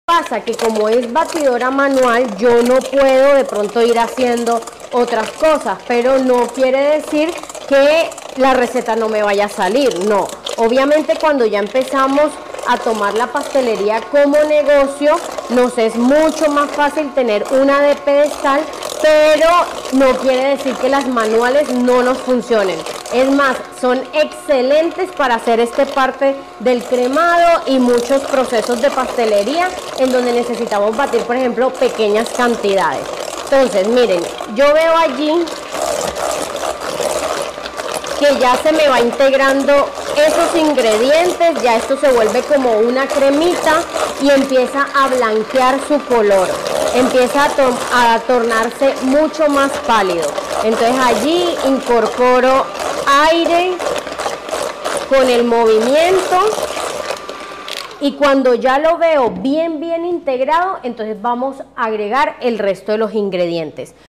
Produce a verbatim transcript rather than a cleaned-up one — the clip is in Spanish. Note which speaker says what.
Speaker 1: Pasa que como es batidora manual, yo no puedo de pronto ir haciendo otras cosas, pero no quiere decir que la receta no me vaya a salir, no. Obviamente cuando ya empezamos a tomar la pastelería como negocio, nos es mucho más fácil tener una de pedestal, pero no quiere decir que las manuales no nos funcionen. Es más, son excelentes para hacer este parte del cremado y muchos procesos de pastelería en donde necesitamos batir, por ejemplo, pequeñas cantidades. Entonces, miren, yo veo allí que ya se me va integrando esos ingredientes, ya esto se vuelve como una cremita y empieza a blanquear su color, empieza a, a tornarse mucho más pálido. Entonces allí incorporo aire con el movimiento y cuando ya lo veo bien bien integrado, entonces vamos a agregar el resto de los ingredientes.